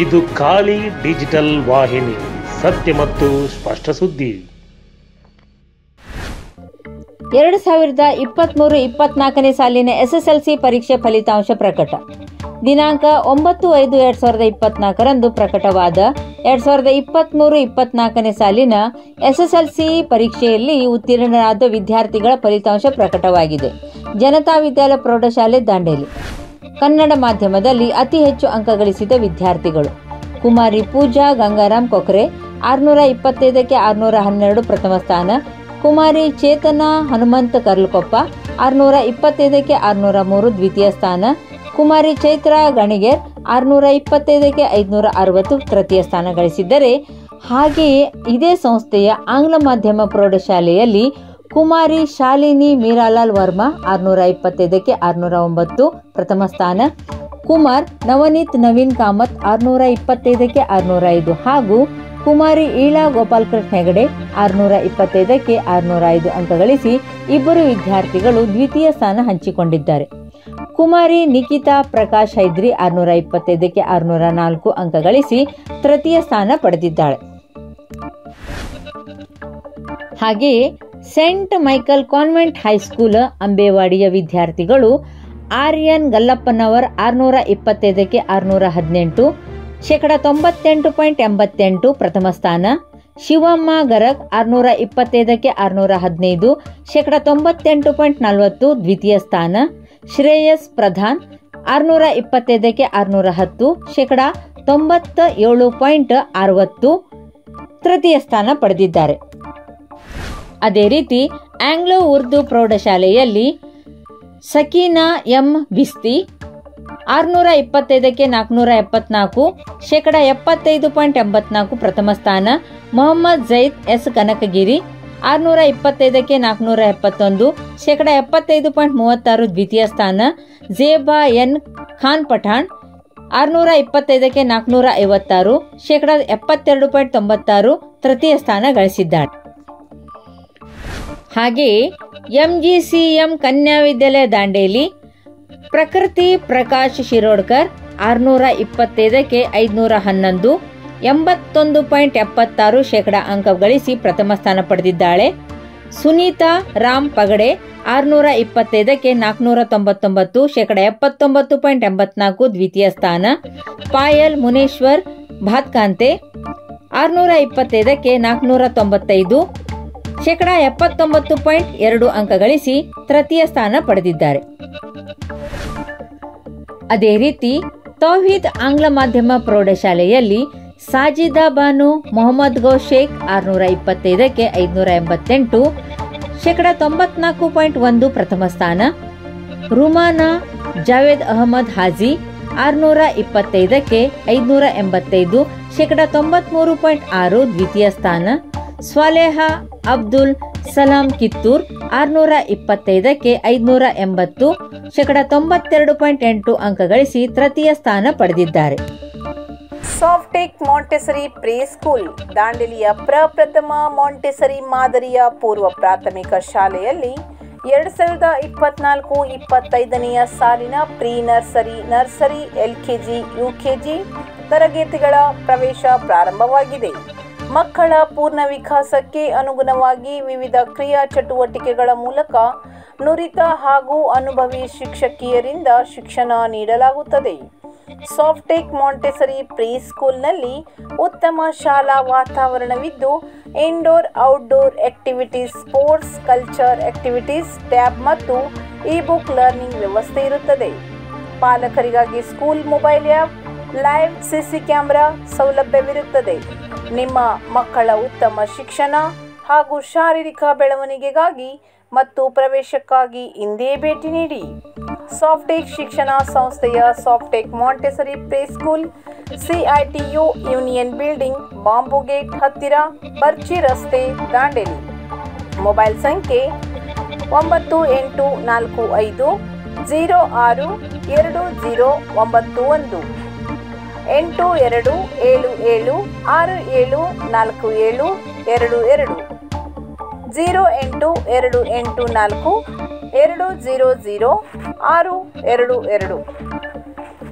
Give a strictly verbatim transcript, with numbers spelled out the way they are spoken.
ಇದು ಖಾಲಿ ಡಿಜಿಟಲ್ ವಾಹಿನಿ, ಸತ್ಯ ಮತ್ತು ಸ್ಪಷ್ಟ ಸುದ್ದಿ. ಎರಡು ಸಾವಿರದ ಇಪ್ಪತ್ತ್ಮೂರು ಇಪ್ಪತ್ನಾಲ್ಕನೇ ಸಾಲಿನ ಎಸ್ಎಸ್ಎಲ್ಸಿ ಪರೀಕ್ಷೆ ಫಲಿತಾಂಶ ಪ್ರಕಟ. ದಿನಾಂಕ ಒಂಬತ್ತು ಐದು ಎರಡು ಸಾವಿರದ ಇಪ್ಪತ್ನಾಲ್ಕರಂದು ಪ್ರಕಟವಾದ ಎರಡು ಸಾವಿರದ ಇಪ್ಪತ್ತ್ಮೂರು ಇಪ್ಪತ್ನಾಲ್ಕನೇ ಸಾಲಿನ ಎಸ್ಎಸ್ಎಲ್ಸಿ ಪರೀಕ್ಷೆಯಲ್ಲಿ ಉತ್ತೀರ್ಣರಾದ ವಿದ್ಯಾರ್ಥಿಗಳ ಫಲಿತಾಂಶ ಪ್ರಕಟವಾಗಿದೆ. ಜನತಾ ವಿದ್ಯಾಲಯ ಪ್ರೌಢಶಾಲೆ ದಾಂಡೇಲಿ ಕನ್ನಡ ಮಾಧ್ಯಮದಲ್ಲಿ ಅತಿ ಹೆಚ್ಚು ಅಂಕ ಗಳಿಸಿದ ವಿದ್ಯಾರ್ಥಿಗಳು: ಕುಮಾರಿ ಪೂಜಾ ಗಂಗಾರಾಮ್ ಕೊಕ್ರೆ ಆರುನೂರ ಇಪ್ಪತ್ತೈದಕ್ಕೆ ಆರುನೂರ ಹನ್ನೆರಡು ಪ್ರಥಮ ಸ್ಥಾನ, ಕುಮಾರಿ ಚೇತನಾ ಹನುಮಂತ ಕರ್ಲಕೊಪ್ಪ ಆರುನೂರ ಇಪ್ಪತ್ತೈದಕ್ಕೆ ಆರುನೂರ ಮೂರು ದ್ವಿತೀಯ ಸ್ಥಾನ, ಕುಮಾರಿ ಚೈತ್ರಾ ಗಣಿಗೇರ್ ಆರುನೂರ ಇಪ್ಪತ್ತೈದಕ್ಕೆ ಐದುನೂರ ಅರವತ್ತು ತೃತೀಯ ಸ್ಥಾನ ಗಳಿಸಿದ್ದರೆ, ಹಾಗೆಯೇ ಇದೇ ಸಂಸ್ಥೆಯ ಆಂಗ್ಲ ಮಾಧ್ಯಮ ಪ್ರೌಢಶಾಲೆಯಲ್ಲಿ ಕುಮಾರಿ ಶಾಲಿನಿ ಮೀರಾಲಾಲ್ ವರ್ಮಾ ಆರುನೂರ ಇಪ್ಪತ್ತೈದಕ್ಕೆ ಆರುನೂರ ಒಂಬತ್ತು ಪ್ರಥಮ ಸ್ಥಾನ, ಕುಮಾರ್ ನವನೀತ್ ನವೀನ್ ಕಾಮತ್ ಆರುನೂರ ಇಪ್ಪತ್ತೈದಕ್ಕೆ ಆರುನೂರ ಐದು ಹಾಗೂ ಕುಮಾರಿ ಈಳಾ ಗೋಪಾಲಕೃಷ್ಣ ಹೆಗಡೆ ಆರುನೂರ ಇಪ್ಪತ್ತೈದಕ್ಕೆ ಆರುನೂರ ಐದು ಅಂಕ ಗಳಿಸಿ ಇಬ್ಬರು ವಿದ್ಯಾರ್ಥಿಗಳು ದ್ವಿತೀಯ ಸ್ಥಾನ ಹಂಚಿಕೊಂಡಿದ್ದಾರೆ. ಕುಮಾರಿ ನಿಖಿತಾ ಪ್ರಕಾಶ್ ಹೈದ್ರಿ ಆರುನೂರ ಇಪ್ಪತ್ತೈದಕ್ಕೆ ಆರುನೂರ ನಾಲ್ಕು ಅಂಕ ಗಳಿಸಿ ತೃತೀಯ ಸ್ಥಾನ ಪಡೆದಿದ್ದಾಳೆ. ಹಾಗೆಯೇ ಸೆಂಟ್ ಮೈಕಲ್ ಕಾನ್ವೆಂಟ್ ಹೈಸ್ಕೂಲ್ ಅಂಬೇವಾಡಿಯ ವಿದ್ಯಾರ್ಥಿಗಳು ಆರ್ಯನ್ ಗಲ್ಲಪ್ಪನವರ್ ಆರುನೂರ ಇಪ್ಪತ್ತೈದಕ್ಕೆ ಆರುನೂರ ಹದಿನೆಂಟು ಶೇಕಡ ತೊಂಬತ್ತೆಂಟು ಪಾಯಿಂಟ್ ಎಂಬತ್ತೆಂಟು ಪ್ರಥಮ ಸ್ಥಾನ, ಶಿವಮ್ಮ ಗರಗ್ ಆರುನೂರ ಇಪ್ಪತ್ತೈದಕ್ಕೆ ಆರುನೂರ ಹದಿನೈದು ಶೇಕಡ ತೊಂಬತ್ತೆಂಟು ಪಾಯಿಂಟ್ ನಲವತ್ತು ದ್ವಿತೀಯ ಸ್ಥಾನ, ಶ್ರೇಯಸ್ ಪ್ರಧಾನ್ ಆರುನೂರ ಇಪ್ಪತ್ತೈದಕ್ಕೆ ಆರುನೂರ ಹತ್ತು ಶೇಕಡ ತೊಂಬತ್ತ ಏಳು ಪಾಯಿಂಟ್ ಅರವತ್ತು ತೃತೀಯ ಸ್ಥಾನ ಪಡೆದಿದ್ದಾರೆ. ಅದೇ ರೀತಿ ಆಂಗ್ಲೋ ಉರ್ದು ಪ್ರೌಢಶಾಲೆಯಲ್ಲಿ ಸಕೀನಾ ಎಂ ಬಿಸ್ತಿ ಆರುನೂರ ಇಪ್ಪತ್ತೈದಕ್ಕೆ ನಾಲ್ಕುನೂರ ಎಪ್ಪತ್ನಾಲ್ಕು ಶೇಕಡ ಎಪ್ಪತ್ತೈದು ಪಾಯಿಂಟ್ ಎಂಬತ್ನಾಲ್ಕು ಪ್ರಥಮ ಸ್ಥಾನ, ಮೊಹಮ್ಮದ್ ಜೈದ್ ಎಸ್ ಕನಕಗಿರಿ ಆರುನೂರ ಇಪ್ಪತ್ತೈದಕ್ಕೆ ನಾಲ್ಕುನೂರ ಎಪ್ಪತ್ತೊಂದು ಶೇಕಡ ಎಪ್ಪತ್ತೈದು ಪಾಯಿಂಟ್ ಮೂವತ್ತಾರು ದ್ವಿತೀಯ ಸ್ಥಾನ, ಜೇಬಾ ಎನ್ ಖಾನ್ ಪಠಾಣ್ ಆರುನೂರ ಇಪ್ಪತ್ತೈದಕ್ಕೆ ನಾಲ್ಕುನೂರ ಐವತ್ತಾರು ಶೇಕಡ ಎಪ್ಪತ್ತೆರಡು ಪಾಯಿಂಟ್ ತೊಂಬತ್ತಾರು ತೃತೀಯ ಸ್ಥಾನ ಗಳಿಸಿದ್ದಾಳೆ. ಹಾಗೆಯೇ ಎಂಜಿಸಿಎಂ ಕನ್ಯಾ ವಿದ್ಯಾಲಯ ದಾಂಡೇಲಿ ಪ್ರಕೃತಿ ಪ್ರಕಾಶ್ ಶಿರೋಡ್ಕರ್ ಆರುನೂರ ಇಪ್ಪತ್ತೈದಕ್ಕೆ ಐದುನೂರ ಹನ್ನೊಂದು ಎಂಬತ್ತೊಂದು ಪಾಯಿಂಟ್ ಎಪ್ಪತ್ತಾರು ಶೇಕಡ ಅಂಕ ಗಳಿಸಿ ಪ್ರಥಮ ಸ್ಥಾನ ಪಡೆದಿದ್ದಾಳೆ. ಸುನೀತಾ ರಾಮ್ ಪಗಡೆ ಆರುನೂರ ಇಪ್ಪತ್ತೈದಕ್ಕೆ ನಾಲ್ಕುನೂರ ತೊಂಬತ್ತೊಂಬತ್ತು ಶೇಕಡ ಎಪ್ಪತ್ತೊಂಬತ್ತು ಪಾಯಿಂಟ್ ಎಂಬತ್ನಾಲ್ಕು ದ್ವಿತೀಯ ಸ್ಥಾನ, ಪಾಯಲ್ ಮುನೇಶ್ವರ್ ಭಾತ್ಕಾಂತೆ ಆರುನೂರ ಇಪ್ಪತ್ತೈದಕ್ಕೆ ನಾಲ್ಕುನೂರ ತೊಂಬತ್ತೈದು ಶೇಕಡ ಎಪ್ಪತ್ತೊಂಬತ್ತು ಪಾಯಿಂಟ್ ಎರಡು ಅಂಕ ಗಳಿಸಿ ತೃತೀಯ ಸ್ಥಾನ ಪಡೆದಿದ್ದಾರೆ. ಅದೇ ರೀತಿ ತೌಹೀದ್ ಆಂಗ್ಲ ಮಾಧ್ಯಮ ಪ್ರೌಢಶಾಲೆಯಲ್ಲಿ ಸಾಜಿದಾ ಬಾನು ಮೊಹಮ್ಮದ್ ಗೌ ಶೇಖ್ ಆರುನೂರ ಇಪ್ಪತ್ತೈದಕ್ಕೆ ಐದುನೂರ ಎಂಬತ್ತೆಂಟು ಶೇಕಡ ತೊಂಬತ್ನಾಲ್ಕು ಪಾಯಿಂಟ್ ಒಂದು ಪ್ರಥಮ ಸ್ಥಾನ, ರುಮಾನಾ ಜಾವೇದ್ ಅಹಮದ್ ಹಾಜಿ ಆರುನೂರ ಇಪ್ಪತ್ತೈದಕ್ಕೆ ಐದುನೂರ ಎಂಬತ್ತೈದು ಶೇಕಡ ತೊಂಬತ್ಮೂರು ಪಾಯಿಂಟ್ ಆರು ದ್ವಿತೀಯ ಸ್ಥಾನ, ಸ್ವಾಲೇಹಾ ಅಬ್ದುಲ್ ಸಲಾಂ ಕಿತ್ತೂರ್ ಆರುನೂರ ಇಪ್ಪತ್ತೈದಕ್ಕೆ ಐದುನೂರ ಎಂಬತ್ತು ಶೇಕಡ ತೊಂಬತ್ತೆರಡು ಪಾಯಿಂಟ್ ಎಂಟು ಅಂಕ ಗಳಿಸಿ ತೃತೀಯ ಸ್ಥಾನ ಪಡೆದಿದ್ದಾರೆ. ಸಾಫ್ಟೆಕ್ ಮಾಂಟೆಸರಿ ಪ್ರೀ ಸ್ಕೂಲ್ ದಾಂಡೇಲಿಯ ಪ್ರಪ್ರಥಮ ಮಾಂಟೆಸರಿ ಮಾದರಿಯ ಪೂರ್ವ ಪ್ರಾಥಮಿಕ ಶಾಲೆಯಲ್ಲಿ ಎರಡು ಸಾವಿರದ ಇಪ್ಪತ್ನಾಲ್ಕು ಇಪ್ಪತ್ತೈದನೆಯ ಸಾಲಿನ pre nursery, nursery, LKG, UKG ತರಗತಿಗಳ ಪ್ರವೇಶ ಪ್ರಾರಂಭವಾಗಿದೆ. ಮಕ್ಕಳ ಪೂರ್ಣ ವಿಕಾಸಕ್ಕೆ ಅನುಗುಣವಾಗಿ ವಿವಿಧ ಕ್ರಿಯಾ ಚಟುವಟಿಕೆಗಳ ಮೂಲಕ ನುರಿತ ಹಾಗೂ ಅನುಭವಿ ಶಿಕ್ಷಕಿಯರಿಂದ ಶಿಕ್ಷಣ ನೀಡಲಾಗುತ್ತದೆ. ಸಾಫ್ಟೆಕ್ ಮಾಂಟೆಸರಿ ಪ್ರೀ ಸ್ಕೂಲ್ನಲ್ಲಿ ಉತ್ತಮ ಶಾಲಾ ವಾತಾವರಣವಿದ್ದು indoor outdoor activities, sports, culture activities, tab ಮತ್ತು ಇ ಬುಕ್ ಲರ್ನಿಂಗ್ ವ್ಯವಸ್ಥೆ ಇರುತ್ತದೆ. ಪಾಲಕರಿಗಾಗಿ school mobile app, live CC camera ಸೌಲಭ್ಯವಿರುತ್ತದೆ. ನಿಮ್ಮ ಮಕ್ಕಳ ಉತ್ತಮ ಶಿಕ್ಷಣ ಹಾಗೂ ಶಾರೀರಿಕ ಬೆಳವಣಿಗೆಗಾಗಿ ಮತ್ತು ಪ್ರವೇಶಕ್ಕಾಗಿ ಇಂದೇ ಭೇಟಿ ನೀಡಿ. ಸಾಫ್ಟೆಕ್ ಶಿಕ್ಷಣ ಸಂಸ್ಥೆಯ Softech Montessori pre school CITU union building, bamboo gate ಹತ್ತಿರ, ಬರ್ಚಿ ರಸ್ತೆ, ದಾಂಡೇಲಿ. ಮೊಬೈಲ್ ಸಂಖ್ಯೆ ಒಂಬತ್ತು ಎಂಟು ನಾಲ್ಕು ಐದು ಝೀರೋ ಆರು ಎರಡು ಝೀರೋ ಒಂಬತ್ತು ಒಂದು ಎಂಟು ಎರಡು ಏಳು ಏಳು ಆರು ಏಳು ನಾಲ್ಕು ಏಳು ಎರಡು ಎರಡು ಝೀರೋ ಎಂಟು ಎರಡು ಎಂಟು ನಾಲ್ಕು ಎರಡು ಝೀರೋ ಝೀರೋ ಆರು ಎರಡು ಎರಡು.